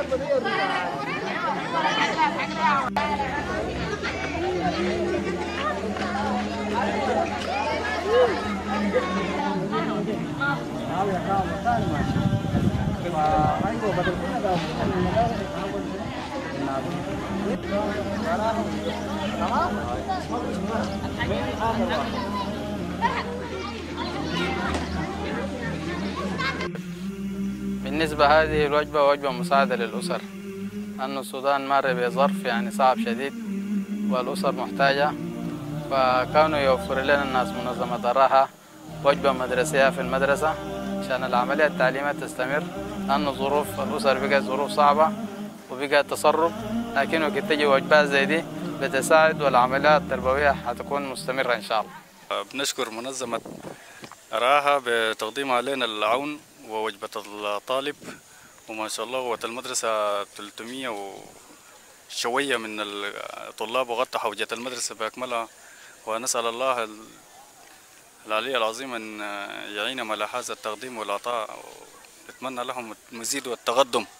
بالنسبة هذه الوجبة وجبة مساعدة للأسر، أن السودان مر بظرف يعني صعب شديد والأسر محتاجة، فكانوا يوفر لنا الناس منظمة الراحة وجبة مدرسية في المدرسة عشان العملية التعليمية تستمر، لأن ظروف الأسر بقت ظروف صعبة وبقت تسرب، لكن وقت تجي وجبات زي دي بتساعد والعمليات التربوية حتكون مستمرة إن شاء الله. بنشكر منظمة راحة بتقديمها لنا العون ووجبة الطالب، وما شاء الله قوة المدرسة 300 وشوية من الطلاب وغطى حوجة المدرسة بأكملها، ونسأل الله العلي العظيم أن يعينهم على هذا التقديم والعطاء، نتمنى لهم المزيد والتقدم.